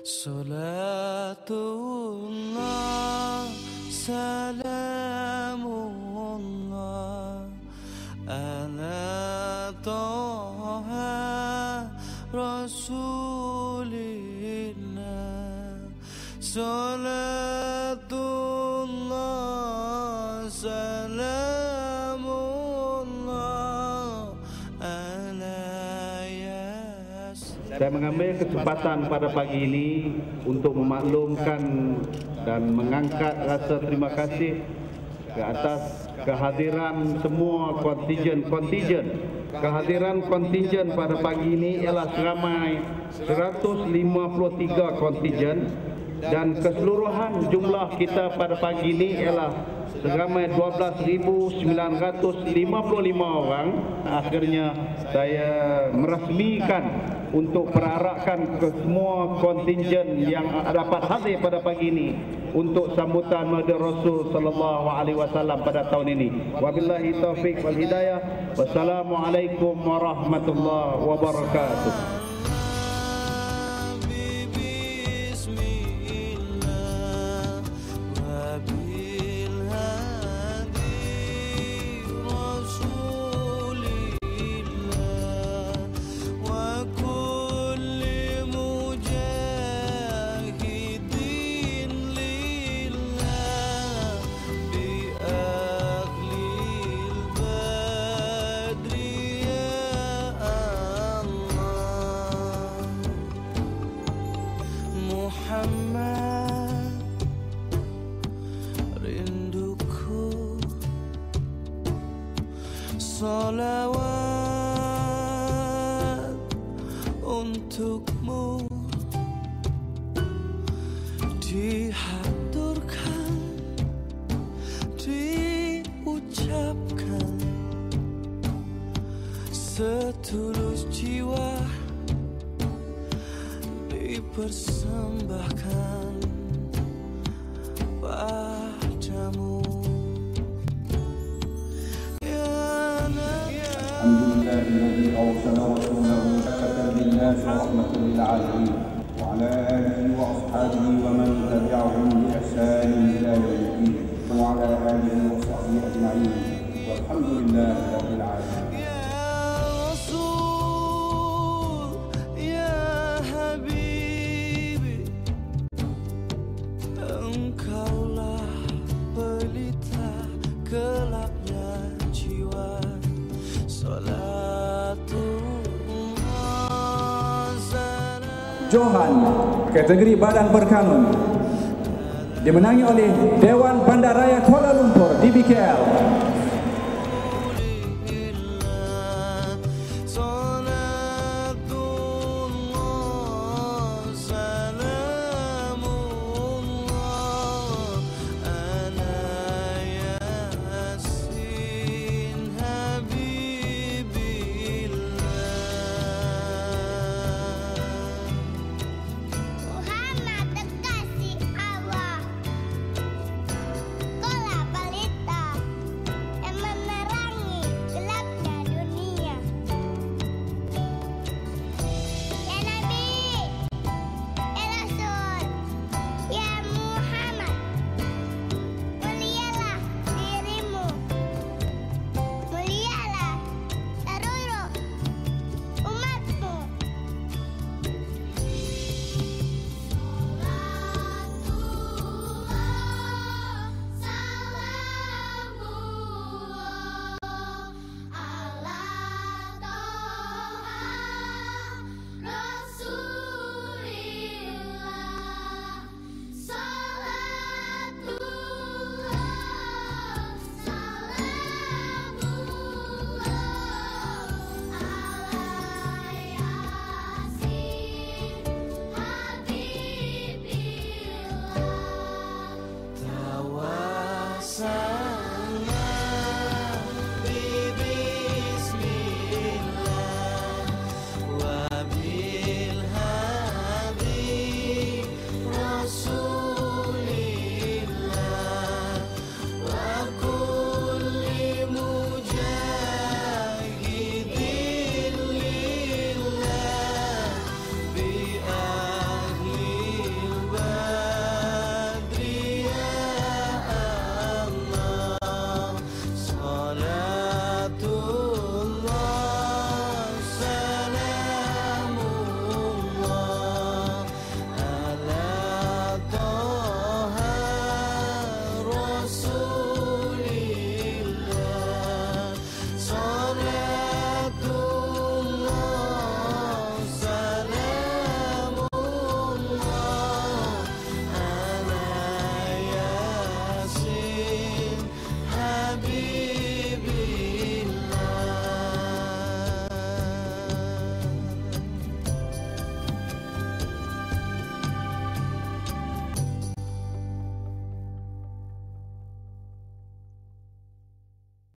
Salatullah, salamullah ala Taha Rasulillah. Salatullah, salamullah ala Yasin. Saya mengambil kesempatan pada pagi ini untuk memaklumkan dan mengangkat rasa terima kasih ke atas kehadiran semua kontingen. Kehadiran kontingen pada pagi ini ialah seramai 153 kontingen dan keseluruhan jumlah kita pada pagi ini ialah seramai 12,955 orang. Akhirnya saya merasmikan untuk perarakan ke semua kontingen yang dapat hadir pada pagi ini untuk sambutan Maulid Rasul sallallahu alaihi wasallam pada tahun ini. Wabillahi taufik wal hidayah. Wassalamualaikum warahmatullahi wabarakatuh. Muhammad, rinduku, salawat untukmu, dihaturkan, diucapkan setulus jiwa, dipersembahkan padamu. Alhamdulillahilladzi arsala rasulahu rahmatan lin-nas wa rahmatan lil-'alamin wa 'ala alihi wa ashabihi wa man tabi'ahum bi ihsan ila yaumiddin wa 'ala alihi wa sahbihi ajma'in walhamdulillahi rabbil 'alamin. Engkaulah pelita gelapnya jiwa. Salatullah. Johan, kategori badan berkanun, dimenangi oleh Dewan Bandaraya Kuala Lumpur, DBKL.